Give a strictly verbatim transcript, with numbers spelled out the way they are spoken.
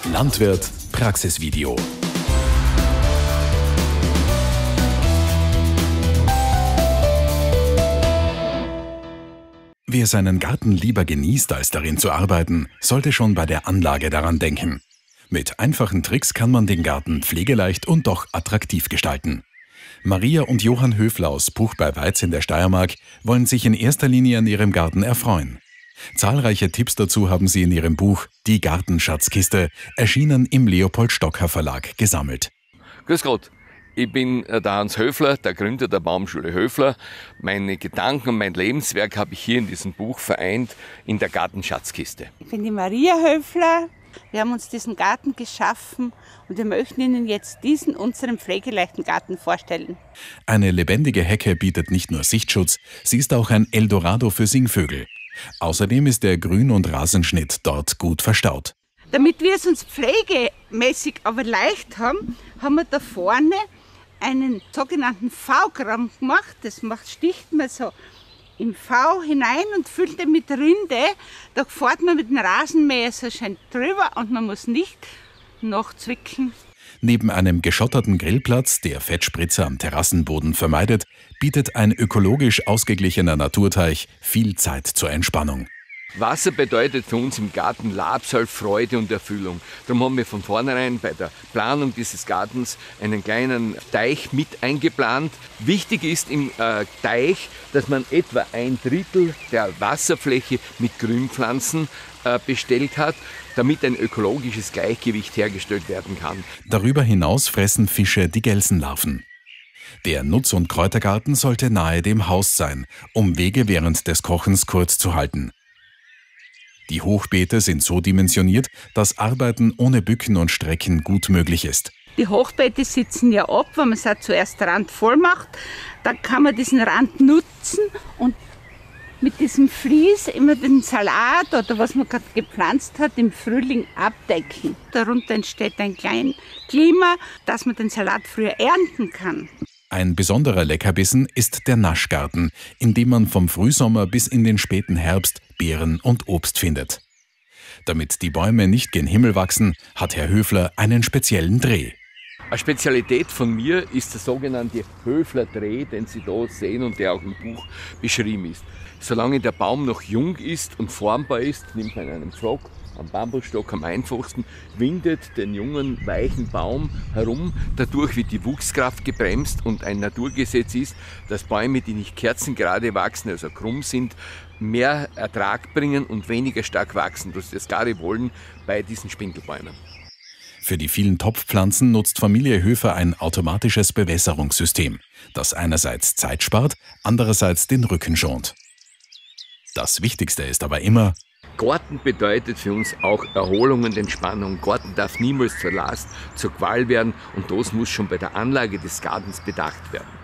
Landwirt Praxisvideo. Wer seinen Garten lieber genießt, als darin zu arbeiten, sollte schon bei der Anlage daran denken. Mit einfachen Tricks kann man den Garten pflegeleicht und doch attraktiv gestalten. Maria und Johann Höfler aus Puch bei Weiz in der Steiermark wollen sich in erster Linie an ihrem Garten erfreuen. Zahlreiche Tipps dazu haben sie in ihrem Buch Die Gartenschatzkiste, erschienen im Leopold Stocker Verlag, gesammelt. Grüß Gott, ich bin der Hans Höfler, der Gründer der Baumschule Höfler. Meine Gedanken und mein Lebenswerk habe ich hier in diesem Buch vereint, in der Gartenschatzkiste. Ich bin die Maria Höfler. Wir haben uns diesen Garten geschaffen und wir möchten Ihnen jetzt diesen, unseren pflegeleichten Garten vorstellen. Eine lebendige Hecke bietet nicht nur Sichtschutz, sie ist auch ein Eldorado für Singvögel. Außerdem ist der Grün- und Rasenschnitt dort gut verstaut. Damit wir es uns pflegemäßig aber leicht haben, haben wir da vorne einen sogenannten V-Gramm gemacht. Das macht, sticht man so im V hinein und füllt den mit Rinde. Da fährt man mit dem Rasenmäher so schön drüber und man muss nicht nachzwicken. Neben einem geschotterten Grillplatz, der Fettspritzer am Terrassenboden vermeidet, bietet ein ökologisch ausgeglichener Naturteich viel Zeit zur Entspannung. Wasser bedeutet für uns im Garten Labsal, Freude und Erfüllung. Darum haben wir von vornherein bei der Planung dieses Gartens einen kleinen Teich mit eingeplant. Wichtig ist im äh, Teich, dass man etwa ein Drittel der Wasserfläche mit Grünpflanzen äh, bestellt hat, damit ein ökologisches Gleichgewicht hergestellt werden kann. Darüber hinaus fressen Fische die Gelsenlarven. Der Nutz- und Kräutergarten sollte nahe dem Haus sein, um Wege während des Kochens kurz zu halten. Die Hochbeete sind so dimensioniert, dass Arbeiten ohne Bücken und Strecken gut möglich ist. Die Hochbeete sitzen ja ab, wenn man es auch zuerst randvoll macht. Dann kann man diesen Rand nutzen und mit diesem Vlies immer den Salat oder was man gerade gepflanzt hat im Frühling abdecken. Darunter entsteht ein kleines Klima, dass man den Salat früher ernten kann. Ein besonderer Leckerbissen ist der Naschgarten, in dem man vom Frühsommer bis in den späten Herbst Beeren und Obst findet. Damit die Bäume nicht gen Himmel wachsen, hat Herr Höfler einen speziellen Dreh. Eine Spezialität von mir ist der sogenannte Höfler-Dreh, den Sie da sehen und der auch im Buch beschrieben ist. Solange der Baum noch jung ist und formbar ist, nimmt man einen Pflock, am Bambusstock am einfachsten, windet den jungen, weichen Baum herum. Dadurch wird die Wuchskraft gebremst und ein Naturgesetz ist, dass Bäume, die nicht kerzengerade wachsen, also krumm sind, mehr Ertrag bringen und weniger stark wachsen. Das ist das klare Wollen bei diesen Spindelbäumen. Für die vielen Topfpflanzen nutzt Familie Höfer ein automatisches Bewässerungssystem, das einerseits Zeit spart, andererseits den Rücken schont. Das Wichtigste ist aber immer: Garten bedeutet für uns auch Erholung und Entspannung. Garten darf niemals zur Last, zur Qual werden und das muss schon bei der Anlage des Gartens bedacht werden.